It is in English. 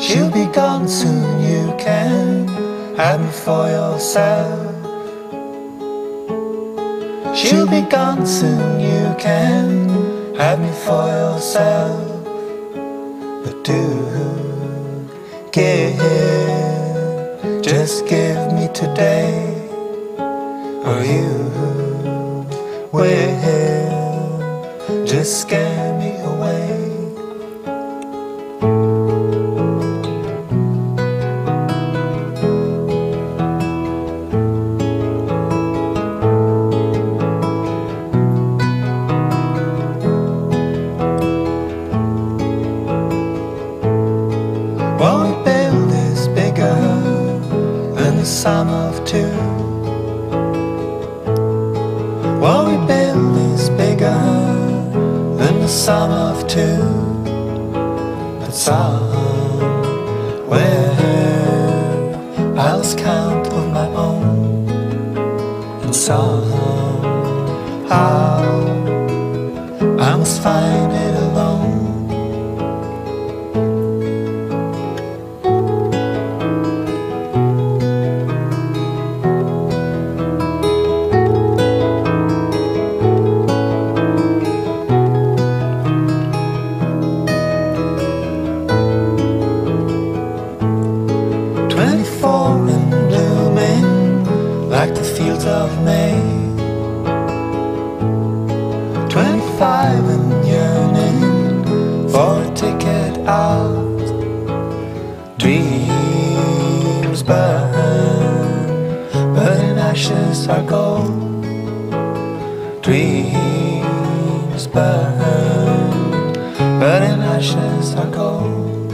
She'll be gone soon, you can have me for yourself. She'll be gone soon, you can have me for yourself. But do give, just give me today, or you will just scare me away. What we build is bigger than the sum of two. What we build is bigger than the sum of two. But somewhere I lost count of my own, and somehow I must find it alone. 24 and blooming like the fields of May, 25 and yearning for a ticket out. Dreams burn, but in ashes are gold. Dreams burn, but in ashes are gold.